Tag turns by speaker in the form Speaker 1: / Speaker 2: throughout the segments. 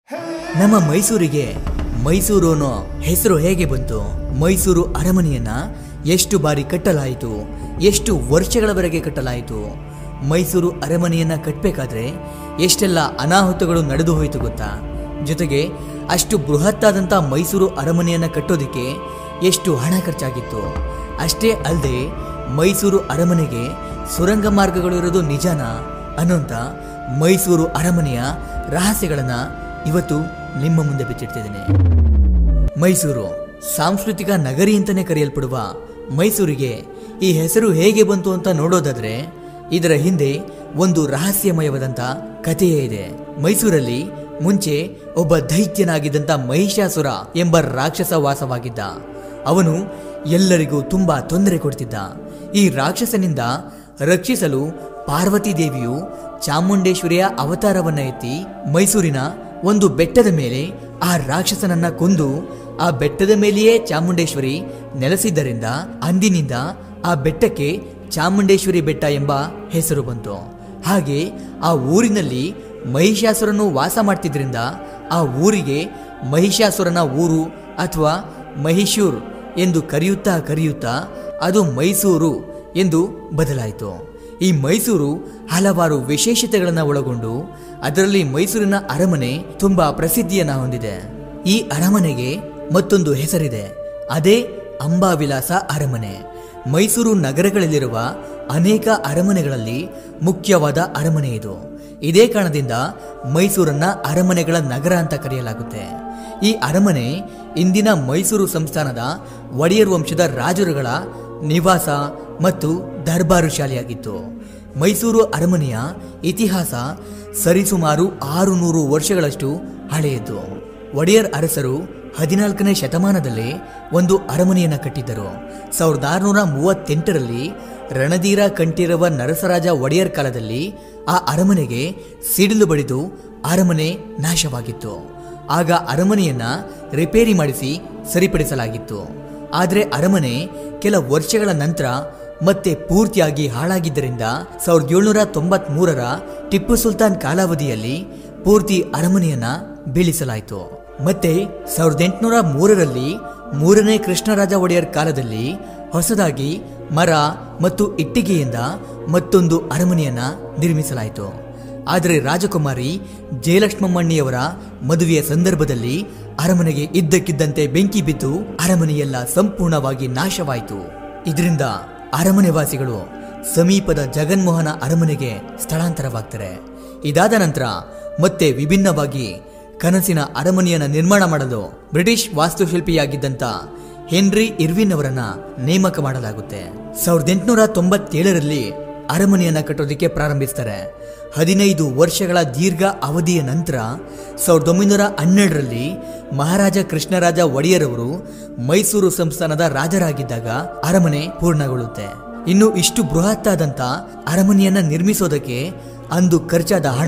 Speaker 1: ನಮ್ಮ ಮೈಸೂರಿಗೆ ಮೈಸೂರು ಅನ್ನೋ ಹೆಸರು ಹೇಗೆ ಬಂತು? ಮೈಸೂರು ಅರಮನೆಯನ್ನ ಎಷ್ಟು ಬಾರಿ ಕಟ್ಟಲಾಯಿತು? ಎಷ್ಟು ವರ್ಷಗಳವರೆಗೆ ಕಟ್ಟಲಾಯಿತು? ಮೈಸೂರು ಅರಮನೆಯನ್ನ ಕಟ್ಟಬೇಕಾದ್ರೆ ಎಷ್ಟೆಲ್ಲ ಅನಾಹುತಗಳು ನಡೆದು ಹೋಯಿತು ಗೊತ್ತಾ? ಜೊತೆಗೆ ಅಷ್ಟು ಬೃಹತ್ತಾದಂಥ ಮೈಸೂರು ಅರಮನೆಯನ್ನ ಕಟ್ಟೋದಕ್ಕೆ ಎಷ್ಟು ಹಣ ಖರ್ಚಾಗಿತ್ತು? ಅಷ್ಟೇ ಅಲ್ಲದೆ ಮೈಸೂರು ಅರಮನೆಗೆ ಸುರಂಗ ಮಾರ್ಗಗಳು ಇರೋದು ನಿಜನಾ ಅನ್ನೋಂಥ ಮೈಸೂರು ಅರಮನೆಯ ರಹಸ್ಯಗಳನ್ನ ಇವತ್ತು ನಿಮ್ಮ ಮುಂದೆ ಬಿಚ್ಚಿಡ್ತಿದ್ದೇನೆ. ಮೈಸೂರು ಸಾಂಸ್ಕೃತಿಕ ನಗರಿ ಅಂತಾನೆ ಕರೆಯಲ್ಪಡುವ ಮೈಸೂರಿಗೆ ಈ ಹೆಸರು ಹೇಗೆ ಬಂತು ಅಂತ ನೋಡೋದಾದ್ರೆ ಇದರ ಹಿಂದೆ ಒಂದು ರಹಸ್ಯಮಯವಾದಂಥ ಕಥೆಯೇ ಇದೆ. ಮೈಸೂರಲ್ಲಿ ಮುಂಚೆ ಒಬ್ಬ ದೈತ್ಯನಾಗಿದ್ದಂಥ ಮಹಿಷಾಸುರ ಎಂಬ ರಾಕ್ಷಸ ವಾಸವಾಗಿದ್ದ. ಅವನು ಎಲ್ಲರಿಗೂ ತುಂಬಾ ತೊಂದರೆ ಕೊಡ್ತಿದ್ದ. ಈ ರಾಕ್ಷಸನಿಂದ ರಕ್ಷಿಸಲು ಪಾರ್ವತಿ ದೇವಿಯು ಚಾಮುಂಡೇಶ್ವರಿಯ ಅವತಾರವನ್ನ ಎತ್ತಿ ಮೈಸೂರಿನ ಒಂದು ಬೆಟ್ಟದ ಮೇಲೆ ಆ ರಾಕ್ಷಸನನ್ನ ಕೊಂದು ಆ ಬೆಟ್ಟದ ಮೇಲೆಯೇ ಚಾಮುಂಡೇಶ್ವರಿ ನೆಲೆಸಿದ್ದರಿಂದ ಅಂದಿನಿಂದ ಆ ಬೆಟ್ಟಕ್ಕೆ ಚಾಮುಂಡೇಶ್ವರಿ ಬೆಟ್ಟ ಎಂಬ ಹೆಸರು ಬಂತು. ಹಾಗೆ ಆ ಊರಿನಲ್ಲಿ ಮಹಿಷಾಸುರನು ವಾಸ ಮಾಡ್ತಿದ್ರಿಂದ ಆ ಊರಿಗೆ ಮಹಿಷಾಸುರನ ಊರು ಅಥವಾ ಮಹಿಷೂರ್ ಎಂದು ಕರೆಯುತ್ತಾ ಅದು ಮೈಸೂರು ಎಂದು ಬದಲಾಯಿತು. ಈ ಮೈಸೂರು ಹಲವಾರು ವಿಶೇಷತೆಗಳನ್ನು ಒಳಗೊಂಡು ಅದರಲ್ಲಿ ಮೈಸೂರಿನ ಅರಮನೆ ತುಂಬಾ ಪ್ರಸಿದ್ಧಿಯನ್ನ ಹೊಂದಿದೆ. ಈ ಅರಮನೆಗೆ ಮತ್ತೊಂದು ಹೆಸರಿದೆ, ಅದೇ ಅಂಬಾವಿಲಾಸ ಅರಮನೆ. ಮೈಸೂರು ನಗರಗಳಲ್ಲಿರುವ ಅನೇಕ ಅರಮನೆಗಳಲ್ಲಿ ಮುಖ್ಯವಾದ ಅರಮನೆ ಇದು. ಇದೇ ಕಾರಣದಿಂದ ಮೈಸೂರನ್ನ ಅರಮನೆಗಳ ನಗರ ಅಂತ ಕರೆಯಲಾಗುತ್ತೆ. ಈ ಅರಮನೆ ಇಂದಿನ ಮೈಸೂರು ಸಂಸ್ಥಾನದ ಒಡೆಯರ್ ವಂಶದ ರಾಜರುಗಳ ನಿವಾಸ ಮತ್ತು ದರ್ಬಾರು ಶಾಲೆಯಾಗಿತ್ತು. ಮೈಸೂರು ಅರಮನೆಯ ಇತಿಹಾಸ ಸರಿಸುಮಾರು 600 ವರ್ಷಗಳಷ್ಟು ಹಳೆಯದು. ಒಡೆಯರ್ ಅರಸರು 14ನೇ ಶತಮಾನದಲ್ಲೇ ಒಂದು ಅರಮನೆಯನ್ನು ಕಟ್ಟಿದ್ದರು. 1638ರಲ್ಲಿ ರಣಧೀರ ಕಂಠೀರವ ನರಸರಾಜ ಒಡೆಯರ್ ಕಾಲದಲ್ಲಿ ಆ ಅರಮನೆಗೆ ಸಿಡಿಲು ಬಡಿದು ಅರಮನೆ ನಾಶವಾಗಿತ್ತು. ಆಗ ಅರಮನೆಯನ್ನ ರಿಪೇರಿ ಮಾಡಿಸಿ ಸರಿಪಡಿಸಲಾಗಿತ್ತು. ಆದರೆ ಅರಮನೆ ಕೆಲ ವರ್ಷಗಳ ನಂತರ ಮತ್ತೆ ಪೂರ್ತಿಯಾಗಿ ಹಾಳಾಗಿದ್ದರಿಂದ 1793ರ ಟಿಪ್ಪು ಸುಲ್ತಾನ್ ಕಾಲಾವಧಿಯಲ್ಲಿ ಪೂರ್ತಿ ಅರಮನೆಯನ್ನ ಬೀಳಿಸಲಾಯಿತು. ಮತ್ತೆ 1803ರಲ್ಲಿ 3ನೇ ಕೃಷ್ಣರಾಜ ಒಡೆಯರ್ ಕಾಲದಲ್ಲಿ ಹೊಸದಾಗಿ ಮರ ಮತ್ತು ಇಟ್ಟಿಗೆಯಿಂದ ಮತ್ತೊಂದು ಅರಮನೆಯನ್ನ ನಿರ್ಮಿಸಲಾಯಿತು. ಆದರೆ ರಾಜಕುಮಾರಿ ಜಯಲಕ್ಷ್ಮಮ್ಮಣ್ಣಿಯವರ ಮದುವೆಯ ಸಂದರ್ಭದಲ್ಲಿ ಅರಮನೆಗೆ ಇದ್ದಕ್ಕಿದ್ದಂತೆ ಬೆಂಕಿ ಬಿದ್ದು ಅರಮನೆಯೆಲ್ಲ ಸಂಪೂರ್ಣವಾಗಿ ನಾಶವಾಯಿತು. ಇದರಿಂದ ಅರಮನೆ ವಾಸಿಗಳು ಸಮೀಪದ ಜಗನ್ಮೋಹನ ಅರಮನೆಗೆ ಸ್ಥಳಾಂತರವಾಗ್ತಾರೆ. ಇದಾದ ನಂತರ ಮತ್ತೆ ವಿಭಿನ್ನವಾಗಿ ಕನಸಿನ ಅರಮನೆಯನ್ನ ನಿರ್ಮಾಣ ಮಾಡಲು ಬ್ರಿಟಿಷ್ ವಾಸ್ತುಶಿಲ್ಪಿಯಾಗಿದ್ದಂತ ಹೆನ್ರಿ ಇರ್ವಿನ್ ಅವರನ್ನ ನೇಮಕ ಮಾಡಲಾಗುತ್ತೆ. 1897ರಲ್ಲಿ ಅರಮನೆಯನ್ನ ಕಟ್ಟೋದಕ್ಕೆ ಪ್ರಾರಂಭಿಸ್ತಾರೆ. 15 ವರ್ಷಗಳ ದೀರ್ಘ ಅವಧಿಯ ನಂತರ 1912ರಲ್ಲಿ ಮಹಾರಾಜ ಕೃಷ್ಣರಾಜ ಒಡೆಯರ್ ಅವರು ಮೈಸೂರು ಸಂಸ್ಥಾನದ ರಾಜರಾಗಿದ್ದಾಗ ಅರಮನೆ ಪೂರ್ಣಗೊಳ್ಳುತ್ತೆ. ಇನ್ನು ಇಷ್ಟು ಬೃಹತ್ತಾದಂಥ ಅರಮನೆಯನ್ನ ನಿರ್ಮಿಸೋದಕ್ಕೆ ಅಂದು ಖರ್ಚಾದ ಹಣ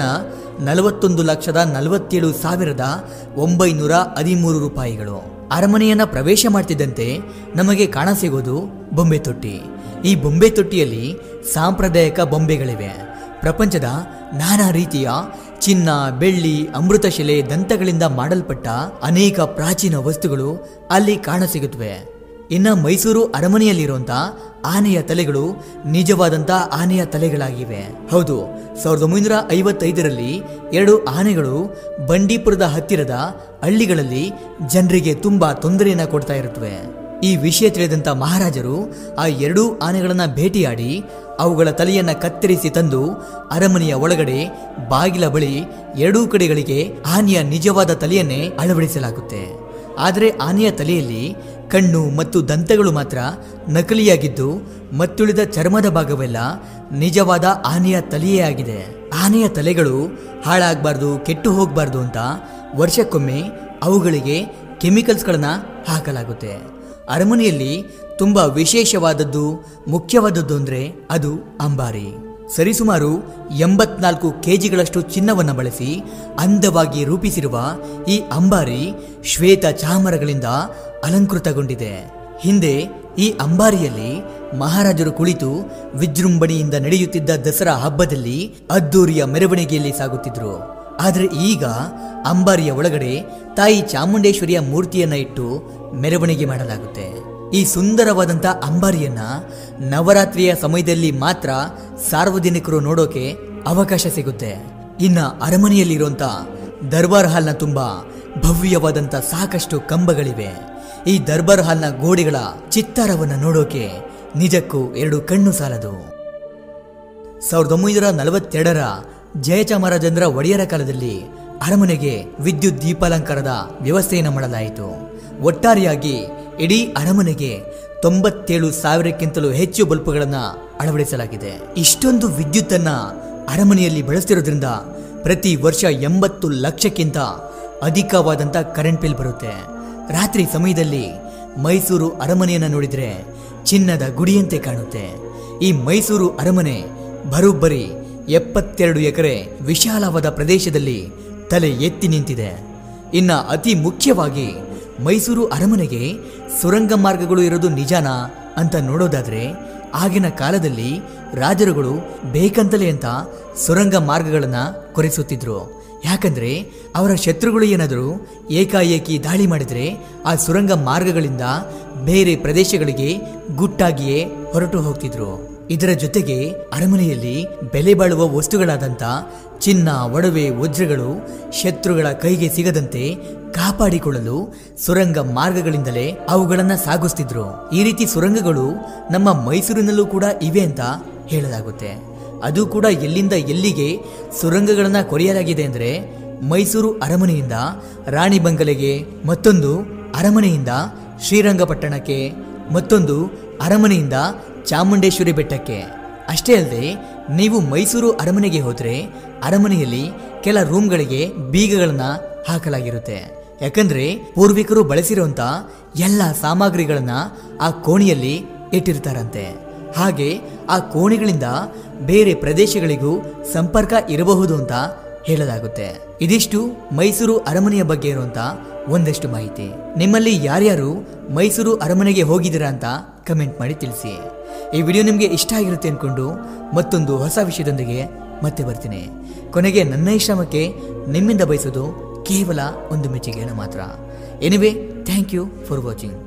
Speaker 1: 41,47,913 ರೂಪಾಯಿಗಳು. ಅರಮನೆಯನ್ನ ಪ್ರವೇಶ ಮಾಡ್ತಿದ್ದಂತೆ ನಮಗೆ ಕಾಣಸಿಗೋದು ಬೊಂಬೆ ತೊಟ್ಟಿ. ಈ ಬೊಂಬೆ ತೊಟ್ಟಿಯಲ್ಲಿ ಸಾಂಪ್ರದಾಯಿಕ ಬೊಂಬೆಗಳಿವೆ. ಪ್ರಪಂಚದ ನಾನಾ ರೀತಿಯ ಚಿನ್ನ, ಬೆಳ್ಳಿ, ಅಮೃತಶಿಲೆ, ದಂತಗಳಿಂದ ಮಾಡಲ್ಪಟ್ಟ ಅನೇಕ ಪ್ರಾಚೀನ ವಸ್ತುಗಳು ಅಲ್ಲಿ ಕಾಣಸಿಗುತ್ತವೆ. ಇನ್ನು ಮೈಸೂರು ಅರಮನೆಯಲ್ಲಿರುವಂತ ಆನೆಯ ತಲೆಗಳು ನಿಜವಾದಂತ ಆನೆಯ ತಲೆಗಳಾಗಿವೆ. ಹೌದು, 1955ರಲ್ಲಿ 2 ಆನೆಗಳು ಬಂಡೀಪುರದ ಹತ್ತಿರದ ಹಳ್ಳಿಗಳಲ್ಲಿ ಜನರಿಗೆ ತುಂಬಾ ತೊಂದರೆಯನ್ನ ಕೊಡ್ತಾ ಇರುತ್ತವೆ. ಈ ವಿಷಯ ತಿಳಿದಂತ ಮಹಾರಾಜರು ಆ 2 ಆನೆಗಳನ್ನ ಭೇಟಿಯಾಡಿ ಅವುಗಳ ತಲೆಯನ್ನ ಕತ್ತರಿಸಿ ತಂದು ಅರಮನೆಯ ಒಳಗಡೆ ಬಾಗಿಲ ಬಳಿ 2 ಕಡೆಗಳಿಗೆ ಆನೆಯ ನಿಜವಾದ ತಲೆಯನ್ನೇ ಅಳವಡಿಸಲಾಗುತ್ತೆ. ಆದರೆ ಆನೆಯ ತಲೆಯಲ್ಲಿ ಕಣ್ಣು ಮತ್ತು ದಂತಗಳು ಮಾತ್ರ ನಕಲಿಯಾಗಿದ್ದು ಮತ್ತುಳಿದ ಚರ್ಮದ ಭಾಗವೆಲ್ಲ ನಿಜವಾದ ಆನೆಯ ತಲೆಯೇ ಆಗಿದೆ. ಆನೆಯ ತಲೆಗಳು ಹಾಳಾಗಬಾರ್ದು, ಕೆಟ್ಟು ಹೋಗಬಾರ್ದು ಅಂತ ವರ್ಷಕ್ಕೊಮ್ಮೆ ಅವುಗಳಿಗೆ ಕೆಮಿಕಲ್ಸ್ಗಳನ್ನ ಹಾಕಲಾಗುತ್ತೆ. ಅರಮನೆಯಲ್ಲಿ ತುಂಬಾ ವಿಶೇಷವಾದದ್ದು, ಮುಖ್ಯವಾದದ್ದು ಅಂದ್ರೆ ಅದು ಅಂಬಾರಿ. ಸರಿಸುಮಾರು 84 ಕೆಜಿಗಳಷ್ಟು ಚಿನ್ನವನ್ನು ಬಳಸಿ ಅಂದವಾಗಿ ರೂಪಿಸಿರುವ ಈ ಅಂಬಾರಿ ಶ್ವೇತ ಚಾಮರಗಳಿಂದ ಅಲಂಕೃತಗೊಂಡಿದೆ. ಹಿಂದೆ ಈ ಅಂಬಾರಿಯಲ್ಲಿ ಮಹಾರಾಜರು ಕುಳಿತು ವಿಜೃಂಭಣೆಯಿಂದ ನಡೆಯುತ್ತಿದ್ದ ದಸರಾ ಹಬ್ಬದಲ್ಲಿ ಅದ್ದೂರಿಯ ಮೆರವಣಿಗೆಯಲ್ಲಿ ಸಾಗುತ್ತಿದ್ರು. ಆದರೆ ಈಗ ಅಂಬಾರಿಯ ಒಳಗಡೆ ತಾಯಿ ಚಾಮುಂಡೇಶ್ವರಿಯ ಮೂರ್ತಿಯನ್ನ ಇಟ್ಟು ಮೆರವಣಿಗೆ ಮಾಡಲಾಗುತ್ತೆ. ಈ ಸುಂದರವಾದಂಥ ಅಂಬಾರಿಯನ್ನ ನವರಾತ್ರಿಯ ಸಮಯದಲ್ಲಿ ಮಾತ್ರ ಸಾರ್ವಜನಿಕರು ನೋಡೋಕೆ ಅವಕಾಶ ಸಿಗುತ್ತೆ. ಇನ್ನ ಅರಮನೆಯಲ್ಲಿರುವಂಥ ದರ್ಬಾರ್ ಹಾಲ್ನ ತುಂಬಾ ಭವ್ಯವಾದಂಥ ಸಾಕಷ್ಟು ಕಂಬಗಳಿವೆ. ಈ ದರ್ಬಾರ್ ಹಾಲ್ನ ಗೋಡೆಗಳ ಚಿತ್ತಾರವನ್ನು ನೋಡೋಕೆ ನಿಜಕ್ಕೂ 2 ಕಣ್ಣು ಸಾಲದು. 1942ರ ಜಯಚಾಮರಾಜೇಂದ್ರ ಒಡೆಯರ ಕಾಲದಲ್ಲಿ ಅರಮನೆಗೆ ವಿದ್ಯುತ್ ದೀಪಾಲಂಕಾರದ ವ್ಯವಸ್ಥೆಯನ್ನು ಮಾಡಲಾಯಿತು. ಒಟ್ಟಾರೆಯಾಗಿ ಇಡೀ ಅರಮನೆಗೆ 97,000ಕ್ಕಿಂತಲೂ ಹೆಚ್ಚು ಬಲ್ಬುಗಳನ್ನು ಅಳವಡಿಸಲಾಗಿದೆ. ಇಷ್ಟೊಂದು ವಿದ್ಯುತ್ತನ್ನ ಅರಮನೆಯಲ್ಲಿ ಬಳಸ್ತಿರೋದ್ರಿಂದ ಪ್ರತಿ ವರ್ಷ 80 ಲಕ್ಷಕ್ಕಿಂತ ಅಧಿಕವಾದಂಥ ಕರೆಂಟ್ ಬಿಲ್ ಬರುತ್ತೆ. ರಾತ್ರಿ ಸಮಯದಲ್ಲಿ ಮೈಸೂರು ಅರಮನೆಯನ್ನು ನೋಡಿದರೆ ಚಿನ್ನದ ಗುಡಿಯಂತೆ ಕಾಣುತ್ತೆ. ಈ ಮೈಸೂರು ಅರಮನೆ ಬರೋಬ್ಬರಿ 72 ಎಕರೆ ವಿಶಾಲವಾದ ಪ್ರದೇಶದಲ್ಲಿ ತಲೆ ಎತ್ತಿ ನಿಂತಿದೆ. ಇನ್ನ ಅತಿ ಮುಖ್ಯವಾಗಿ ಮೈಸೂರು ಅರಮನೆಗೆ ಸುರಂಗ ಮಾರ್ಗಗಳು ಇರೋದು ನಿಜಾನಾ ಅಂತ ನೋಡೋದಾದ್ರೆ, ಆಗಿನ ಕಾಲದಲ್ಲಿ ರಾಜರುಗಳು ಬೇಕಂತಲೇ ಅಂತ ಸುರಂಗ ಮಾರ್ಗಗಳನ್ನು ಕೊರೆಸುತ್ತಿದ್ರು. ಯಾಕಂದ್ರೆ ಅವರ ಶತ್ರುಗಳು ಏನಾದರೂ ಏಕಾಏಕಿ ದಾಳಿ ಮಾಡಿದರೆ ಆ ಸುರಂಗ ಮಾರ್ಗಗಳಿಂದ ಬೇರೆ ಪ್ರದೇಶಗಳಿಗೆ ಗುಟ್ಟಾಗಿಯೇ ಹೊರಟು ಹೋಗ್ತಿದ್ರು. ಇದರ ಜೊತೆಗೆ ಅರಮನೆಯಲ್ಲಿ ಬೆಲೆ ಬಾಳುವ ವಸ್ತುಗಳಾದಂಥ ಚಿನ್ನ, ಒಡವೆ, ವಜ್ರಗಳು ಶತ್ರುಗಳ ಕೈಗೆ ಸಿಗದಂತೆ ಕಾಪಾಡಿಕೊಳ್ಳಲು ಸುರಂಗ ಮಾರ್ಗಗಳಿಂದಲೇ ಅವುಗಳನ್ನು ಸಾಗಿಸ್ತಿದ್ರು. ಈ ರೀತಿ ಸುರಂಗಗಳು ನಮ್ಮ ಮೈಸೂರಿನಲ್ಲೂ ಕೂಡ ಇವೆ ಅಂತ ಹೇಳಲಾಗುತ್ತೆ. ಅದು ಕೂಡ ಎಲ್ಲಿಂದ ಎಲ್ಲಿಗೆ ಸುರಂಗಗಳನ್ನು ಕೊರೆಯಲಾಗಿದೆ ಅಂದರೆ, ಮೈಸೂರು ಅರಮನೆಯಿಂದ ರಾಣಿಬಂಗಲೆಗೆ, ಮತ್ತೊಂದು ಅರಮನೆಯಿಂದ ಶ್ರೀರಂಗಪಟ್ಟಣಕ್ಕೆ, ಮತ್ತೊಂದು ಅರಮನೆಯಿಂದ ಚಾಮುಂಡೇಶ್ವರಿ ಬೆಟ್ಟಕ್ಕೆ. ಅಷ್ಟೇ ಅಲ್ಲದೆ ನೀವು ಮೈಸೂರು ಅರಮನೆಗೆ ಹೋದರೆ ಅರಮನೆಯಲ್ಲಿ ಕೆಲ ರೂಮ್ಗಳಿಗೆ ಬೀಗಗಳನ್ನು ಹಾಕಲಾಗಿರುತ್ತೆ. ಯಾಕಂದ್ರೆ ಪೂರ್ವಿಕರು ಬಳಸಿರುವಂಥ ಎಲ್ಲ ಸಾಮಗ್ರಿಗಳನ್ನ ಆ ಕೋಣೆಯಲ್ಲಿ ಇಟ್ಟಿರ್ತಾರಂತೆ. ಹಾಗೆ ಆ ಕೋಣೆಗಳಿಂದ ಬೇರೆ ಪ್ರದೇಶಗಳಿಗೂ ಸಂಪರ್ಕ ಇರಬಹುದು ಅಂತ ಹೇಳಲಾಗುತ್ತೆ. ಇದಿಷ್ಟು ಮೈಸೂರು ಅರಮನೆಯ ಬಗ್ಗೆ ಇರುವಂತ ಒಂದಷ್ಟು ಮಾಹಿತಿ. ನಿಮ್ಮಲ್ಲಿ ಯಾರ್ಯಾರು ಮೈಸೂರು ಅರಮನೆಗೆ ಹೋಗಿದ್ದೀರಾ ಅಂತ ಕಮೆಂಟ್ ಮಾಡಿ ತಿಳಿಸಿ. ಈ ವಿಡಿಯೋ ನಿಮಗೆ ಇಷ್ಟ ಆಗಿರುತ್ತೆ ಅನ್ಕೊಂಡು ಮತ್ತೊಂದು ಹೊಸ ವಿಷಯದೊಂದಿಗೆ ಮತ್ತೆ ಬರ್ತೀನಿ. ಕೊನೆಗೆ ನನ್ನ ಈ ಶ್ರಮಕ್ಕೆ ನಿಮ್ಮಿಂದ ಬಯಸೋದು ಕೇವಲ ಒಂದು ಮೆಚ್ಚುಗೆಯನ್ನು ಮಾತ್ರ. Anyway, thank you for watching.